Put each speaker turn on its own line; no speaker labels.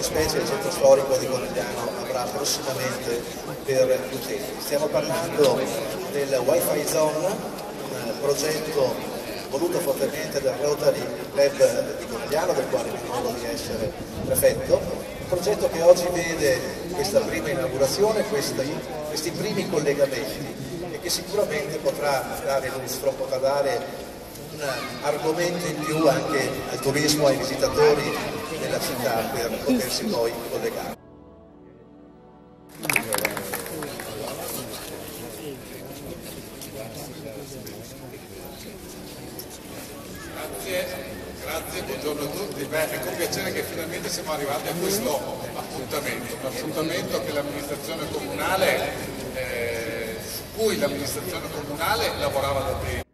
fattispecie il centro storico di Conegliano avrà prossimamente per gli utenti. Stiamo parlando del Wi-Fi Zone, un progetto voluto fortemente dal Rotary Club di Conegliano, del quale mi onoro di essere prefetto, un progetto che oggi vede questa prima inaugurazione, questi primi collegamenti, e che sicuramente potrà dare lustro, potrà dare un argomento in più anche al turismo, ai visitatori della città, per potersi poi collegare.
Grazie, buongiorno a tutti. È con piacere che finalmente siamo arrivati a questo appuntamento, un appuntamento che l'amministrazione comunale, su cui l'amministrazione comunale lavorava da tempo.